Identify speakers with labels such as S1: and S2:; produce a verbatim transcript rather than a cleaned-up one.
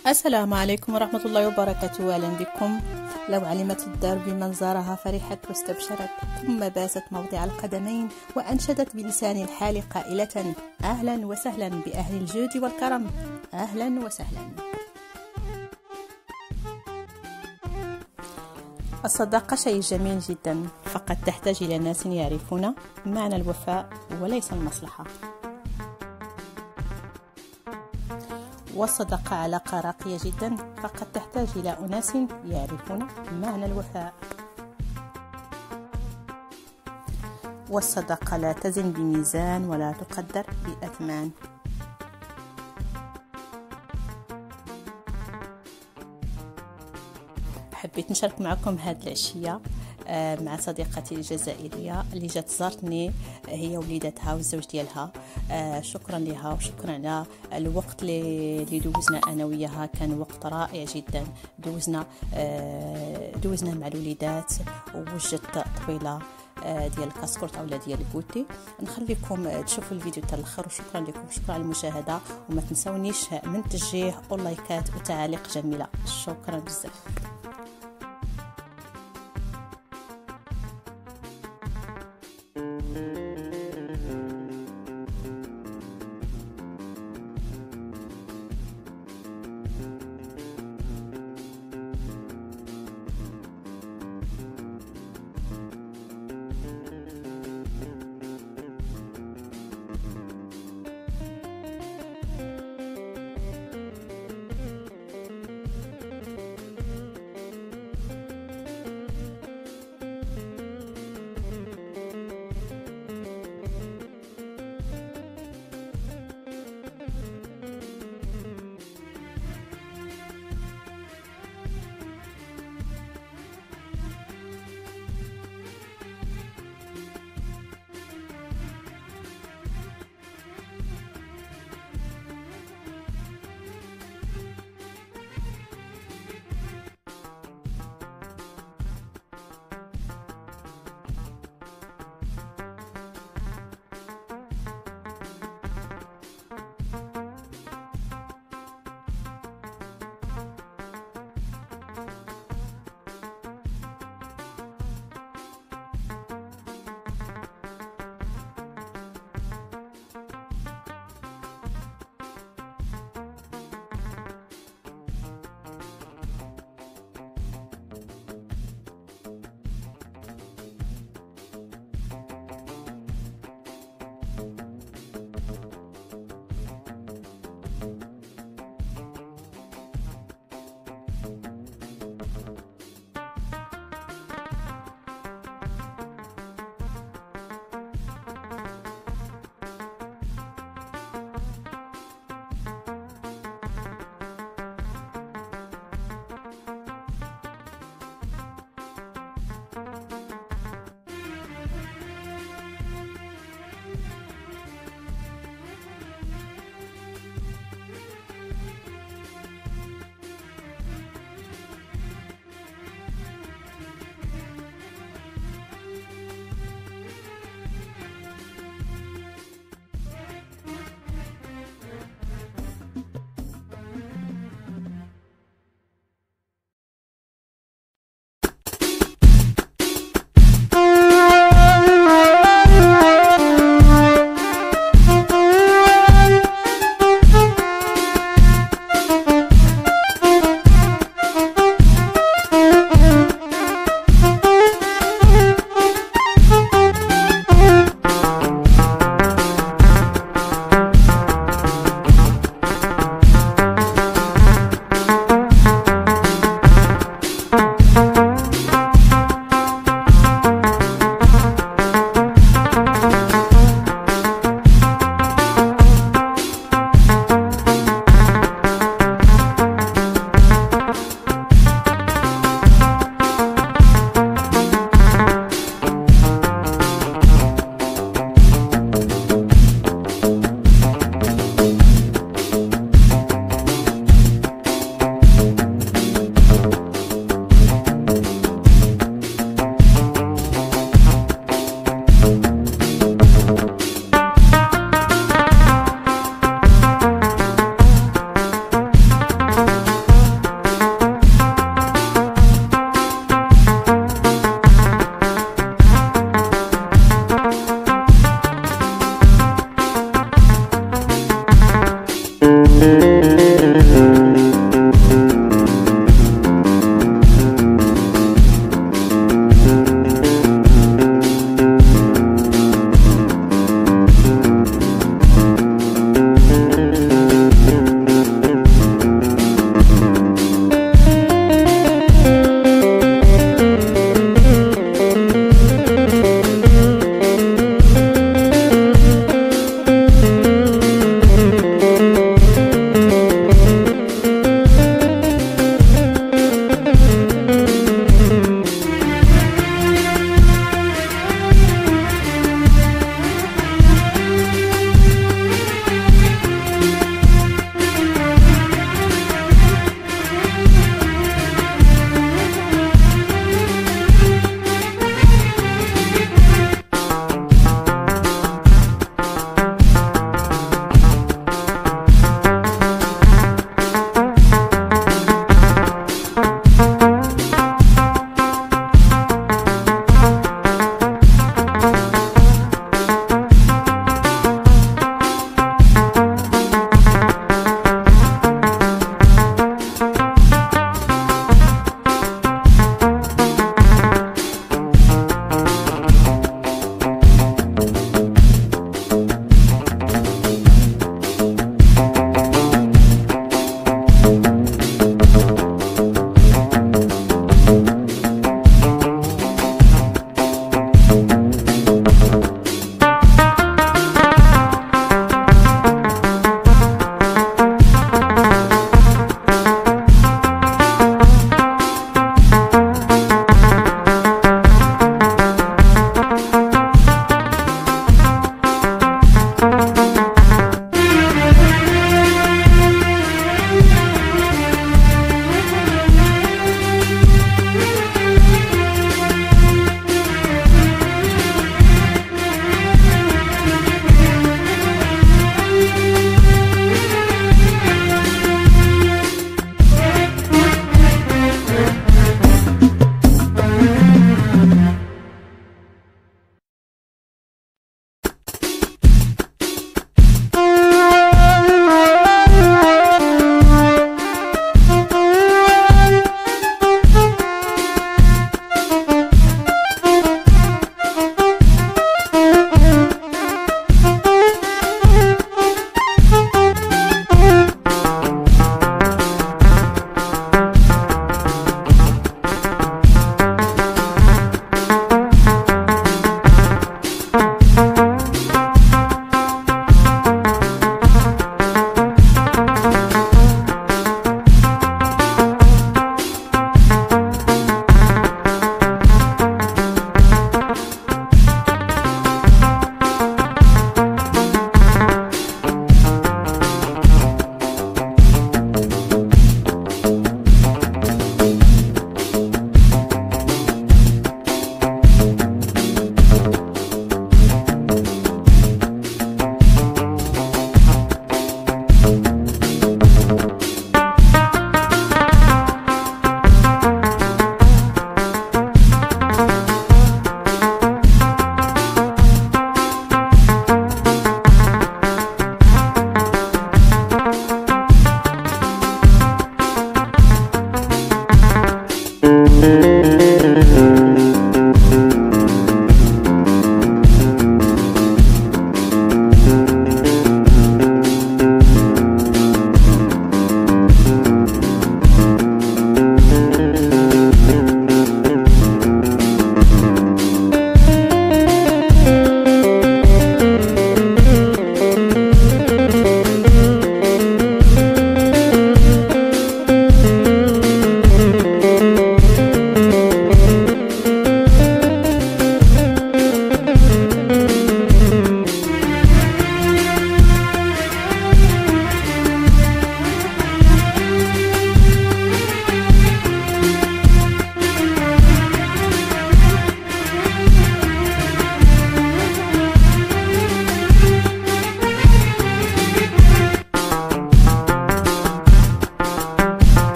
S1: السلام عليكم ورحمة الله وبركاته. أهلا بكم. لو علمت الدار بمن زارها فرحت واستبشرت، ثم باتت موضع القدمين وأنشدت بلسان الحال قائلة: أهلا وسهلا بأهل الجود والكرم، أهلا وسهلا. الصداقة شيء جميل جدا، فقد تحتاج إلى ناس يعرفون معنى الوفاء وليس المصلحة. والصداقة علاقة راقية جدا، فقد تحتاج إلى أناس يعرفون معنى الوفاء. والصداقة لا تزن بميزان ولا تقدر بأثمان. حبيت نشارك معكم هذه العشية مع صديقتي الجزائرية اللي جات زارتني، هي وليدتها والزوج ديالها. شكرا لها وشكرا على الوقت اللي دوزنا انا وياها، كان وقت رائع جدا. دوزنا دوزنا مع الوليدات ووجدت طويله ديال الكاسكورت اولا ديال الكوتي. نخليكم تشوفوا الفيديو حتى الاخر، وشكرا لكم، شكرا على المشاهده، وما تنسونيش من تشجيع ولايكات وتعاليق جميله. شكرا بزاف.